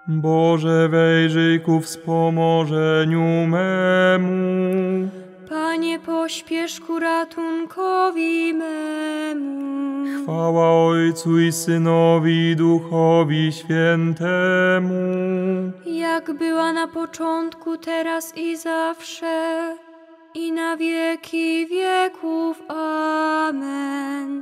Boże, wejrzyj ku wspomożeniu memu. Panie, pośpiesz ku ratunkowi memu. Chwała Ojcu i Synowi, i Duchowi Świętemu. Jak była na początku, teraz i zawsze, i na wieki wieków. Amen.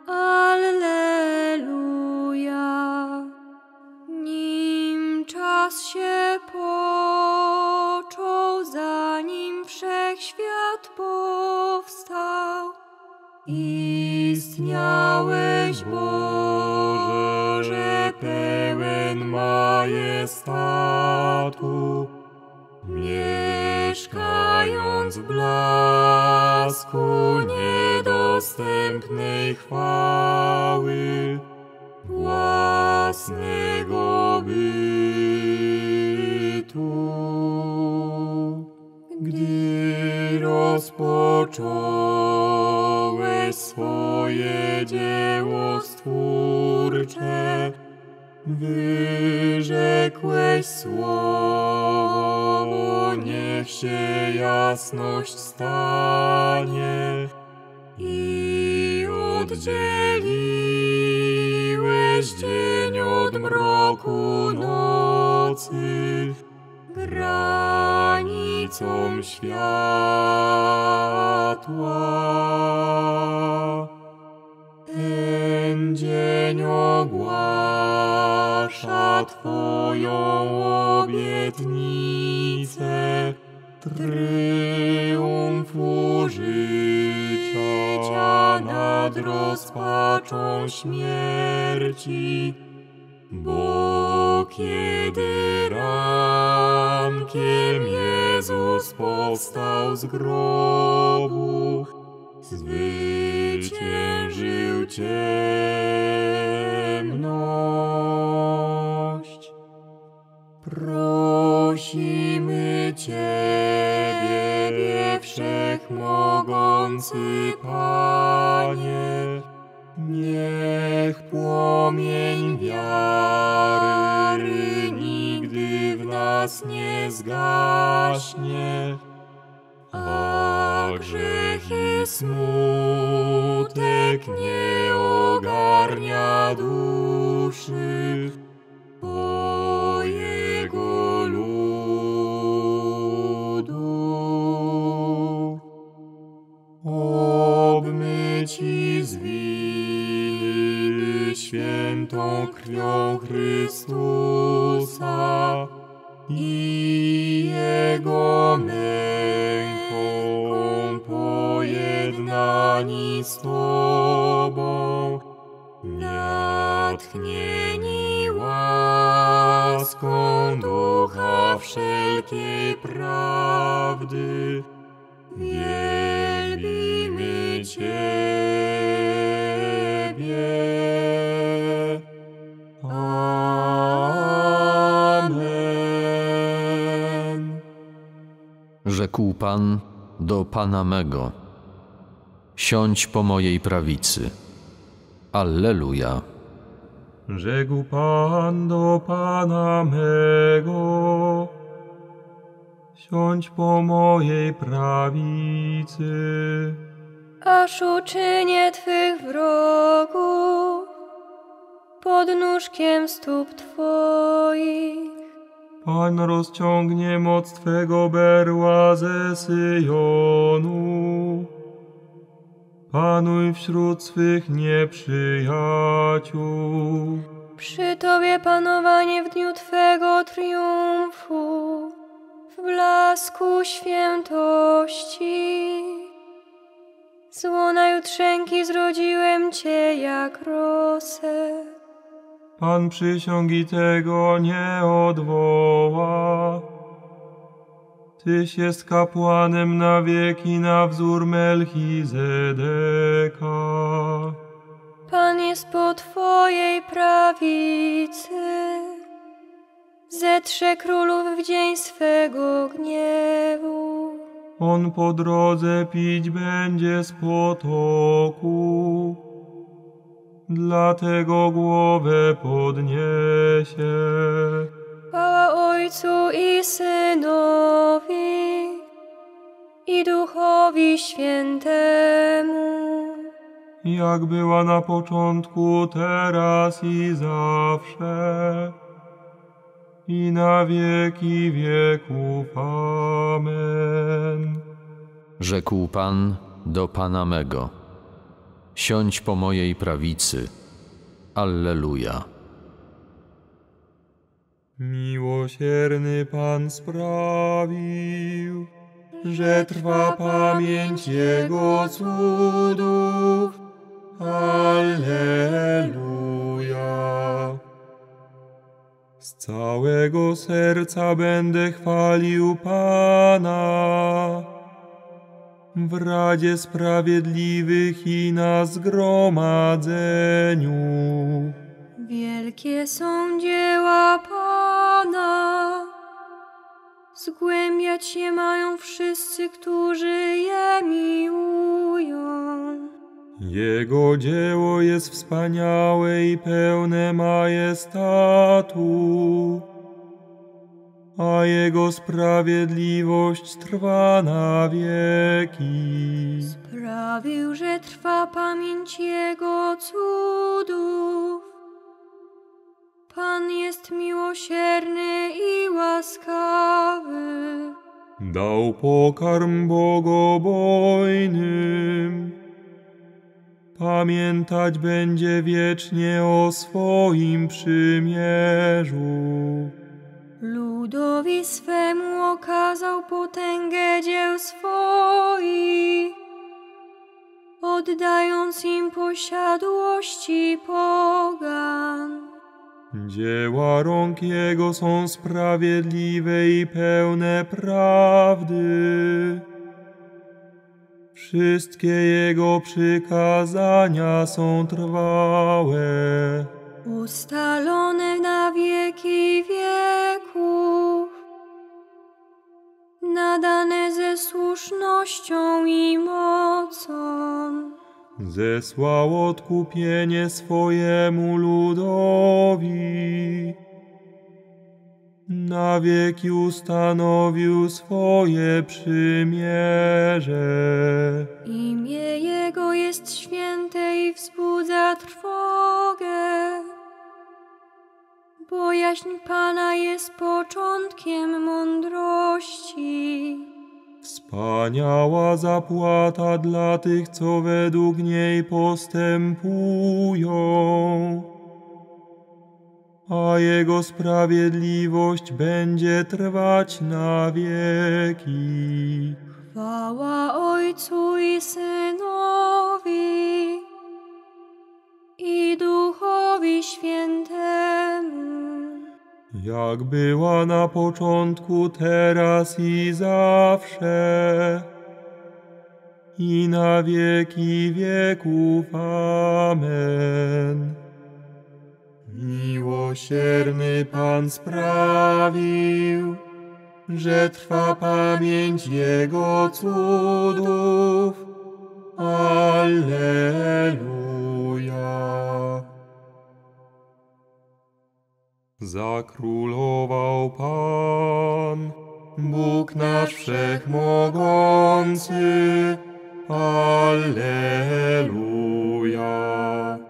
Alleluja. Nim czas się począł, zanim wszechświat powstał, istniałeś, Boże, pełen majestatu, mieszkając w blasku niedostępnej chwały własnego bytu. Gdy rozpocząłeś swoje dzieło stwórcze, wyrzekłeś słowo, niech się jasność stanie, i oddzieliłeś dzień od mroku nocy, granicą światła. Ten dzień ogłasza Twoją obietnicę triumfu życia nad rozpaczą śmierci, bo kiedy rankiem Jezus powstał z grobu, zwyciężył ciemność. Prosimy Ciebie, wszechmogący Panie, niech płomień wiary nigdy w nas nie zgaśnie, a grzech i smutek nie ogarnia duszy Twojego ludu. Obmyć i z winy świętą krwią Chrystusa i Jego męką pojednani z Tobą, natchnieni łaską Ducha wszelkiej prawdy, wielbimy Ciebie. Amen. Rzekł Pan do Pana mego: siądź po mojej prawicy. Alleluja. Rzekł Pan do Pana mego: siądź po mojej prawicy, aż uczynię Twych wrogów podnóżkiem stóp Twoich. Pan rozciągnie moc Twego berła ze Syjonu. Panuj wśród swych nieprzyjaciół. Przy Tobie panowanie w dniu Twego triumfu, w blasku świętości. Z łona jutrzenki zrodziłem Cię jak rosę. Pan przysiąg i tego nie odwoła. Tyś jest kapłanem na wieki na wzór Melchizedeka. Pan jest po Twojej prawicy, zetrze królów w dzień swego gniewu. On po drodze pić będzie z potoku, dlatego głowę podniesie. Chwała Ojcu i Synowi, i Duchowi Świętemu, jak była na początku, teraz i zawsze, i na wieki wieków. Amen. Rzekł Pan do Pana mego: siądź po mojej prawicy. Alleluja. Miłosierny Pan sprawił, że trwa pamięć Jego cudów. Alleluja. Z całego serca będę chwalił Pana w Radzie Sprawiedliwych i na zgromadzeniu. wielkie są dzieła Pana, zgłębiać je mają wszyscy, którzy je miłują. Jego dzieło jest wspaniałe i pełne majestatu, a Jego sprawiedliwość trwa na wieki. Sprawił, że trwa pamięć Jego cudów. Pan jest miłosierny i łaskawy. Dał pokarm bogobojnym, pamiętać będzie wiecznie o swoim przymierzu. Ludowi swemu okazał potęgę dzieł swoich, oddając im posiadłości pogan. Dzieła rąk Jego są sprawiedliwe i pełne prawdy. Wszystkie Jego przykazania są trwałe, Ustalone na wieki wieków, nadane ze słusznością i mocą. zesłał odkupienie swojemu ludowi, na wieki ustanowił swoje przymierze. Imię Jego jest święte i wzbudza trwogę. Bojaźń Pana jest początkiem mądrości. Wspaniała zapłata dla tych, co według niej postępują, a Jego sprawiedliwość będzie trwać na wieki. Chwała Ojcu i Synowi, i Duchowi Świętemu, Jak była na początku, teraz i zawsze, i na wieki wieków. Amen. Miłosierny Pan sprawił, że trwa pamięć Jego cudów. Alleluja. Zakrólował Pan, Bóg nasz Wszechmogący. Alleluja.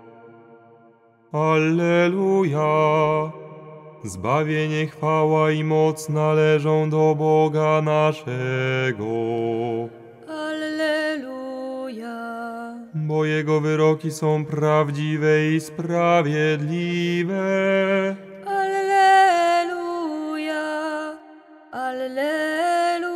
Alleluja. Zbawienie, chwała i moc należą do Boga naszego. Alleluja. Bo Jego wyroki są prawdziwe i sprawiedliwe. Alleluja. Alleluja.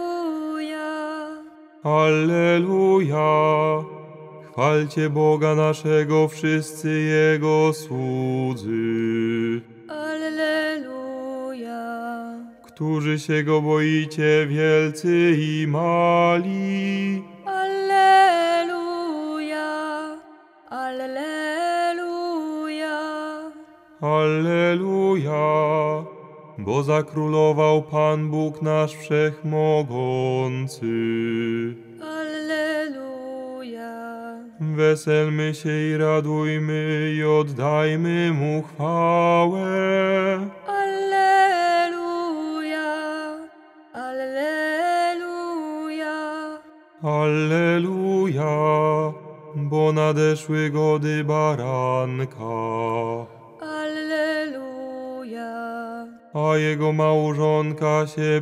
Alleluja. Chwalcie Boga naszego, wszyscy Jego słudzy, Alleluja. którzy się Go boicie, wielcy i mali. Alleluja. Alleluja. Alleluja. Bo zakrólował Pan Bóg nasz Wszechmogący. Alleluja. Weselmy się i radujmy i oddajmy Mu chwałę. Alleluja. Alleluja, bo nadeszły gody baranka, Alleluja, a jego małżonka się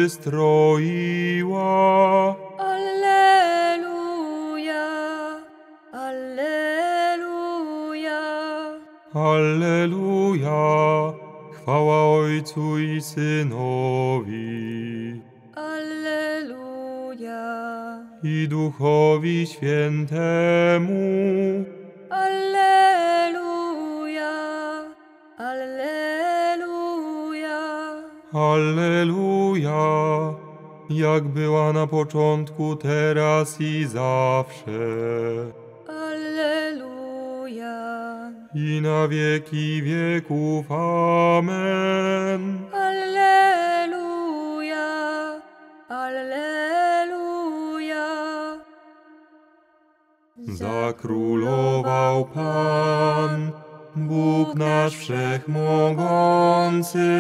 przystroiła. Alleluja, Alleluja, Alleluja, chwała Ojcu i Synowi, Alleluja, i Duchowi Świętemu. Alleluja, Alleluja, Alleluja, jak była na początku, teraz i zawsze, Alleluja, i na wieki wieków. Amen. Alleluja, Alleluja. Zakrólował Pan, Bóg nasz Wszechmogący.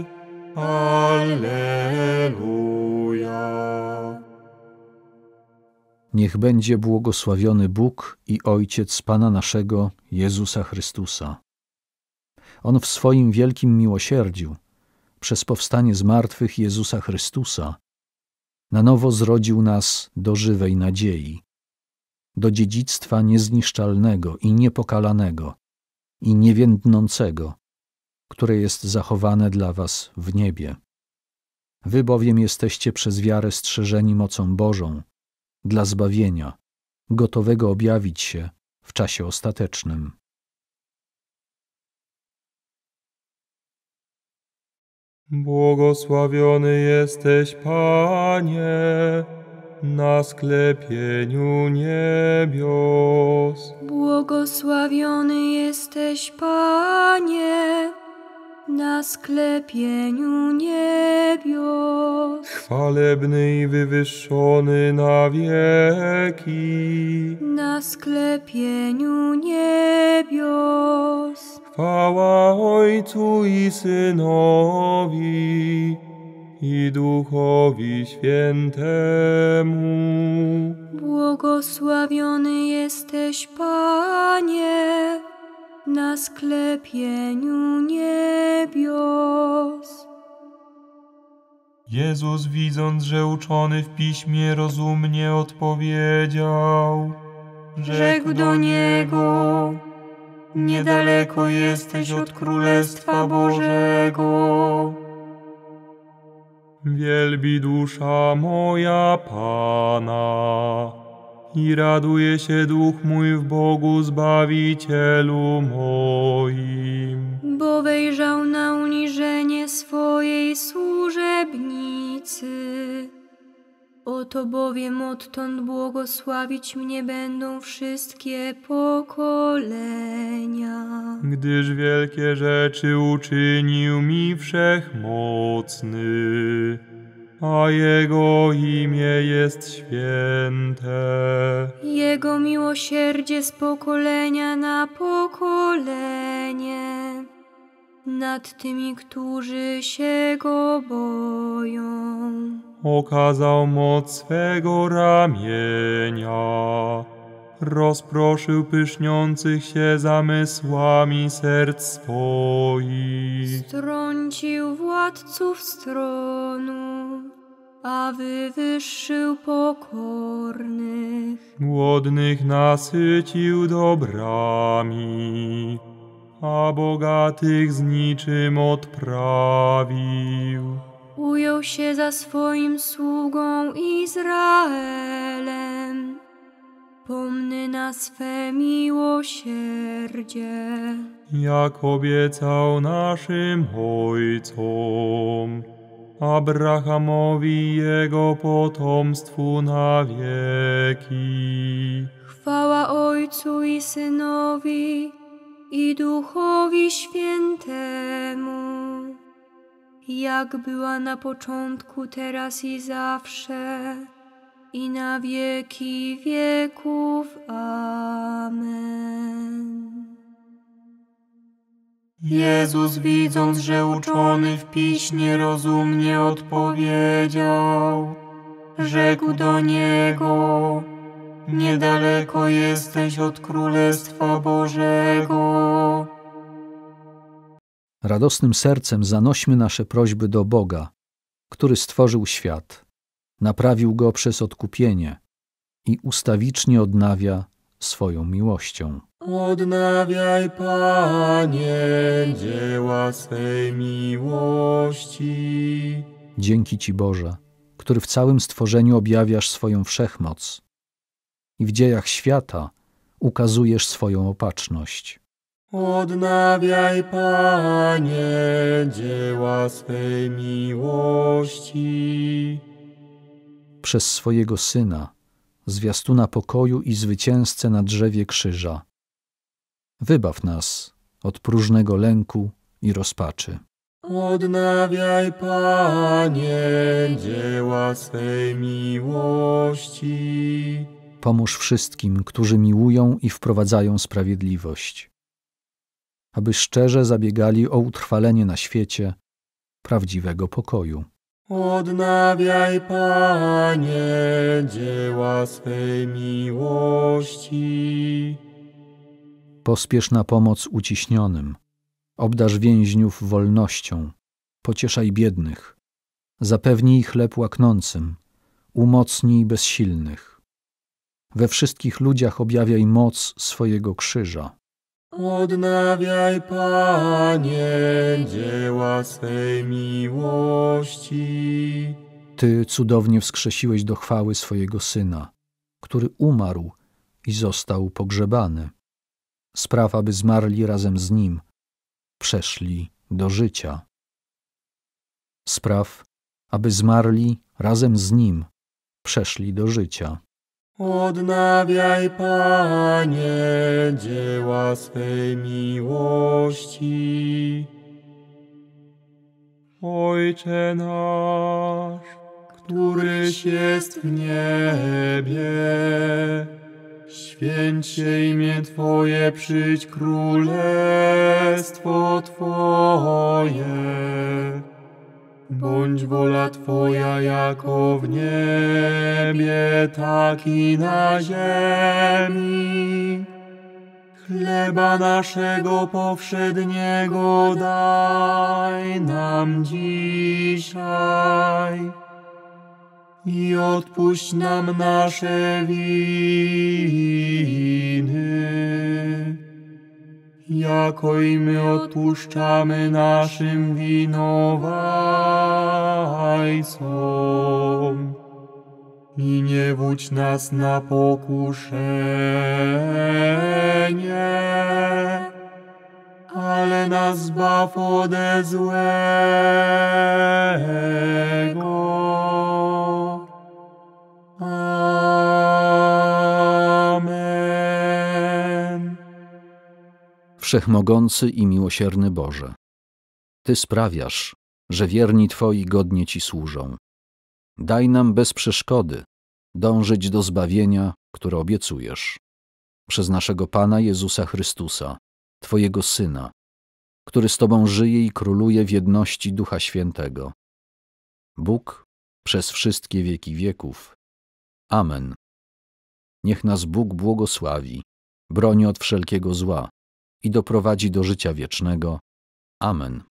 Alleluja. Niech będzie błogosławiony Bóg i Ojciec Pana naszego Jezusa Chrystusa. On w swoim wielkim miłosierdziu, przez powstanie z martwych Jezusa Chrystusa, na nowo zrodził nas do żywej nadziei, do dziedzictwa niezniszczalnego i niepokalanego i niewiędnącego, które jest zachowane dla was w niebie. Wy bowiem jesteście przez wiarę strzeżeni mocą Bożą dla zbawienia, gotowego objawić się w czasie ostatecznym. Błogosławiony jesteś, Panie, na sklepieniu niebios. Błogosławiony jesteś, Panie, na sklepieniu niebios. Chwalebny i wywyższony na wieki. Na sklepieniu niebios. Chwała Ojcu i Synowi i Duchowi Świętemu. Błogosławiony jesteś, Panie, na sklepieniu niebios. Jezus, widząc, że uczony w piśmie rozumnie odpowiedział, Rzekł do niego: niedaleko jesteś od Królestwa Bożego. Wielbi dusza moja Pana i raduje się duch mój w Bogu Zbawicielu moim. Bo wejrzał na uniżenie swojej służebnicy. Oto bowiem odtąd błogosławić mnie będą wszystkie pokolenia. Gdyż wielkie rzeczy uczynił mi Wszechmocny, a Jego imię jest święte. Jego miłosierdzie z pokolenia na pokolenie nad tymi, którzy się Go boją. Okazał moc swego ramienia, rozproszył pyszniących się zamysłami serc swoich. Strącił władców stronu, a wywyższył pokornych. Głodnych nasycił dobrami, a bogatych z niczym odprawił. Ujął się za swoim sługą Izraelem, pomny na swe miłosierdzie. Jak obiecał naszym ojcom, Abrahamowi i jego potomstwu na wieki. Chwała Ojcu i Synowi i Duchowi Świętemu, jak była na początku, teraz i zawsze, i na wieki wieków. Amen. Jezus, widząc, że uczony w piśmie rozumnie odpowiedział, Rzekł do niego: niedaleko jesteś od Królestwa Bożego. Radosnym sercem zanośmy nasze prośby do Boga, który stworzył świat, naprawił go przez odkupienie i ustawicznie odnawia swoją miłością. Odnawiaj, Panie, dzieła swej miłości. Dzięki Ci, Boże, który w całym stworzeniu objawiasz swoją wszechmoc i w dziejach świata ukazujesz swoją opatrzność. Odnawiaj, Panie, dzieła swej miłości. Przez swojego Syna, zwiastuna pokoju i zwycięzcę na drzewie krzyża, wybaw nas od próżnego lęku i rozpaczy. Odnawiaj, Panie, dzieła swej miłości. Pomóż wszystkim, którzy miłują i wprowadzają sprawiedliwość, aby szczerze zabiegali o utrwalenie na świecie prawdziwego pokoju. Odnawiaj, Panie, dzieła swej miłości. Pospiesz na pomoc uciśnionym, obdarz więźniów wolnością, pocieszaj biednych, zapewnij chleb łaknącym, umocnij bezsilnych. We wszystkich ludziach objawiaj moc swojego krzyża. Odnawiaj, Panie, dzieła swej miłości. Ty cudownie wskrzesiłeś do chwały swojego Syna, który umarł i został pogrzebany. Spraw, aby zmarli razem z Nim przeszli do życia. Spraw, aby zmarli razem z Nim przeszli do życia. Odnawiaj, Panie, dzieła swej miłości. Ojcze nasz, któryś jest w niebie, święć się imię Twoje, przyjdź królestwo Twoje. Bądź wola Twoja jako w niebie, tak i na ziemi. Chleba naszego powszedniego daj nam dzisiaj i odpuść nam nasze winy, jako i my odpuszczamy naszym winowajcom. I nie wódź nas na pokuszenie, ale nas zbaw ode złego. Amen. Wszechmogący i miłosierny Boże, Ty sprawiasz, że wierni Twoi godnie Ci służą. Daj nam bez przeszkody dążyć do zbawienia, które obiecujesz. Przez naszego Pana Jezusa Chrystusa, Twojego Syna, który z Tobą żyje i króluje w jedności Ducha Świętego. Bóg przez wszystkie wieki wieków. Amen. Niech nas Bóg błogosławi, broni od wszelkiego zła i doprowadzi do życia wiecznego. Amen.